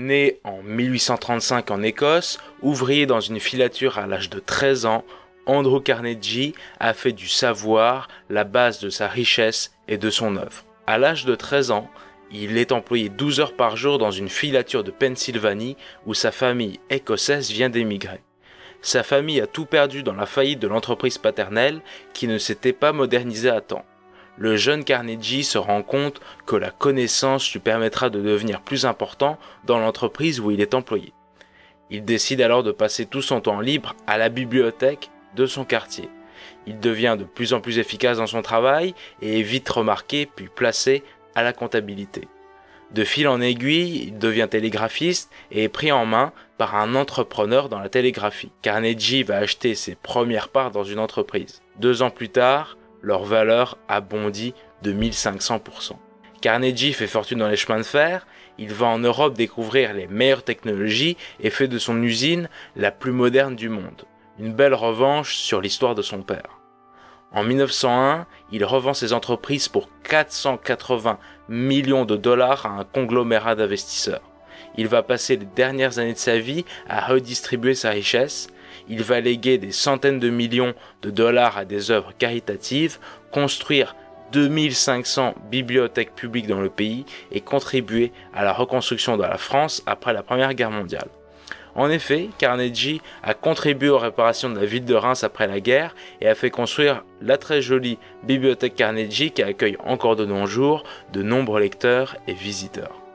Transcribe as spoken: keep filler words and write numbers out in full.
Né en mille huit cent trente-cinq en Écosse, ouvrier dans une filature à l'âge de treize ans, Andrew Carnegie a fait du savoir la base de sa richesse et de son œuvre. À l'âge de treize ans, il est employé douze heures par jour dans une filature de Pennsylvanie où sa famille écossaise vient d'émigrer. Sa famille a tout perdu dans la faillite de l'entreprise paternelle qui ne s'était pas modernisée à temps. Le jeune Carnegie se rend compte que la connaissance lui permettra de devenir plus important dans l'entreprise où il est employé. Il décide alors de passer tout son temps libre à la bibliothèque de son quartier. Il devient de plus en plus efficace dans son travail et est vite remarqué puis placé à la comptabilité. De fil en aiguille, il devient télégraphiste et est pris en main par un entrepreneur dans la télégraphie. Carnegie va acheter ses premières parts dans une entreprise. Deux ans plus tard, leur valeur a bondi de mille cinq cents pour cent. Carnegie fait fortune dans les chemins de fer, il va en Europe découvrir les meilleures technologies et fait de son usine la plus moderne du monde. Une belle revanche sur l'histoire de son père. En mille neuf cent un, il revend ses entreprises pour quatre cent quatre-vingts millions de dollars à un conglomérat d'investisseurs. Il va passer les dernières années de sa vie à redistribuer sa richesse. Il va léguer des centaines de millions de dollars à des œuvres caritatives, construire deux mille cinq cents bibliothèques publiques dans le pays et contribuer à la reconstruction de la France après la Première Guerre mondiale. En effet, Carnegie a contribué aux réparations de la ville de Reims après la guerre et a fait construire la très jolie bibliothèque Carnegie qui accueille encore de nos jours de nombreux lecteurs et visiteurs.